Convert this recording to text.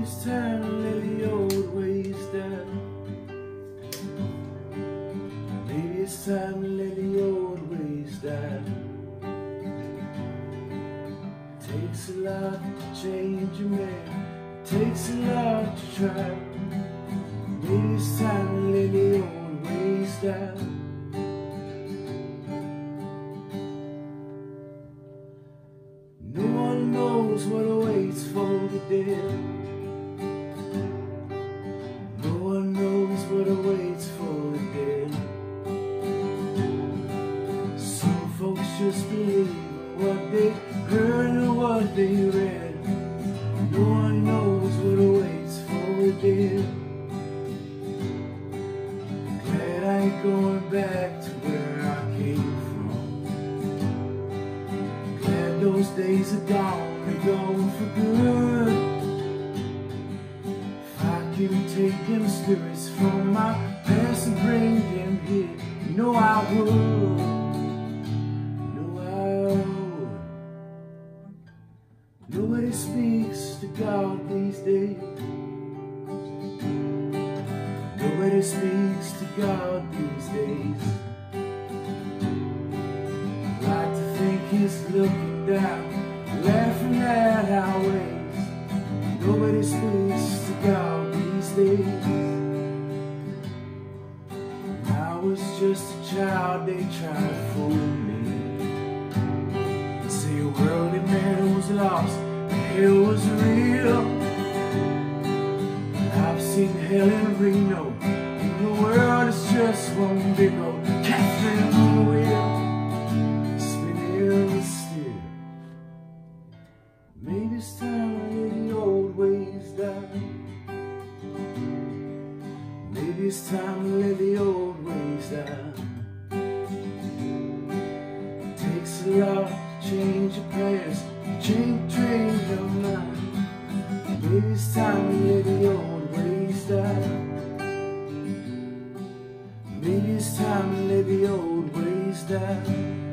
it's time to lay the old ways down. Maybe it's time to lay the old ways down. Takes a lot to change a man, takes a lot to try. Maybe it's time to lay the old ways down. No one knows what awaits for the dead. No one knows what awaits for the dead. Some folks just believe what they heard and what they read. No one knows what awaits for the dead. Glad I ain't going back to where I came from. Glad those days are gone, they're gone for good. If I can take them spirits from my past and bring them here, you know I would. Nobody speaks to God these days. Nobody speaks to God these days. I'd like to think He's looking down, laughing at our ways. Nobody speaks to God these days. When I was just a child, they tried to fool me. They say a worldly man was lost, hell was real. I've seen hell in Reno, and the world is just one big old Catherine on the wheel, spinning still. Maybe it's time to lay the old ways down. Maybe it's time to lay the old ways down. It takes a lot to change your past, train your mind. Maybe it's time to lay the old ways down. Maybe it's time to lay the old ways down.